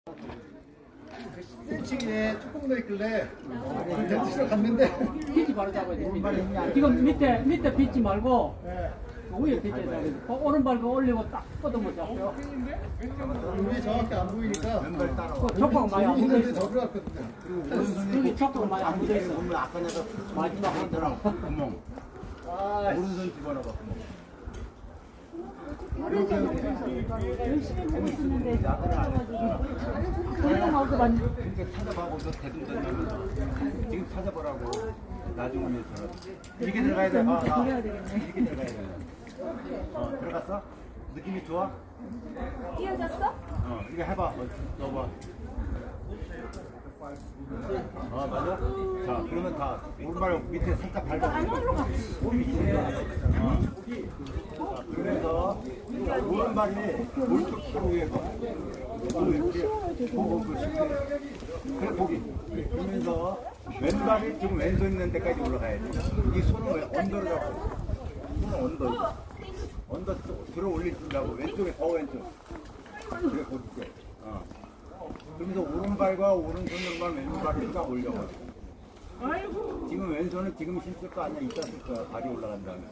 10cm에 조금 더 있길래 벤치로 갔는데 빛이 바로 잡아야 돼. 지금 밑에 빗지 말고 위에 빗지 잡아야 돼. 오른발 올리고 딱 뻗으면 잡혀. 이게 정확히 안 보이니까 촉각 많이 안 묻어 있어. 더 들어갔거든요. 여기 촉각 많이 안 묻어 있어. 보면 아까 내가 마지막 하더라고 구멍. 오른손 집어넣어 구멍. 열심히 하고 있는데 그래도 나오고 많이 그러니까 찾아봐고 너 대둔 지금 찾아보라고 나중에 위해서 이렇게 들어가야 돼. 그래야 되겠네. 이렇게 들어가야 돼. 들어갔어? 느낌이 좋아? 띄어졌어? 이거 해봐. 넣어봐. 맞아? 자, 그러면 다 오른발 밑에 살짝 밟아. 그래서 오른발이 오른쪽 위에 봐. 이렇게 보고 그래 보기. 그러면서 왼발이 지금 왼손 있는 데까지 올라가야 돼. 이 손을 왜 언더로 잡고? 손을 언더 들어 올리려고 왼쪽에 더 왼쪽. 그래 보실게. 그러면서 오른발과 오른손으로만 왼발을 딱 올려봐. 지금 왼손은 지금 힘쓸 거 아니야. 이따 쓸 거야. 발이 올라간 다음에.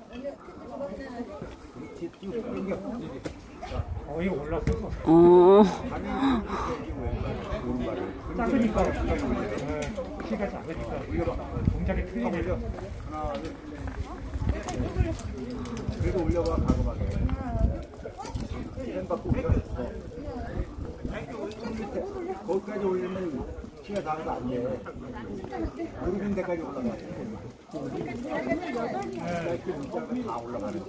그렇지. 쭉 당겨. 이거 올랐어. 발이 당기고 왼발, 오른발을. 작으니까 키가 작으니까 올려봐. 동작이 딱 틀리네. 올려. 하나, 둘. 그래도 올려봐. 과감하게. 왼발 꼭 올려. 거기까지 올리면 키가 닿아서 안 돼. 무릎인 데까지 올라가. 다 올라가는.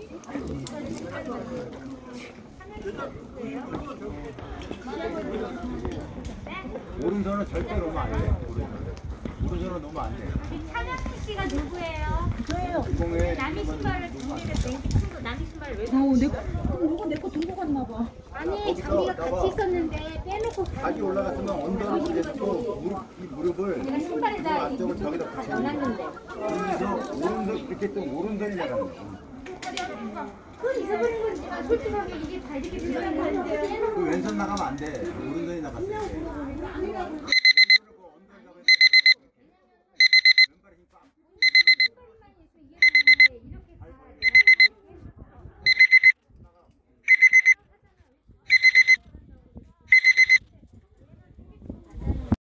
오른손은 절대 놓으면 안 돼. 오른손은 놓으면 안 돼. 차명희 씨가 누구예요? 저예요. 공에 남의 신발을 준비를 땡기고 남의 신발을 왜 누구 내 거 들고 갔나 봐. 아니 장비가 같이 있었는데 빼놓고 다시 올라갔으면 언더를 이제 또 이 무릎을 내가 신발에다 앞쪽을 저기다 붙여. 넣어놨는데 그래서 오른손 이렇게 또 오른손이 나가는 거야. 그건 잊어버린 거지. 솔직하게 이게 다 이렇게 들어간 건데 그 왼손 나가면 안 돼. 오른손이 나갔어.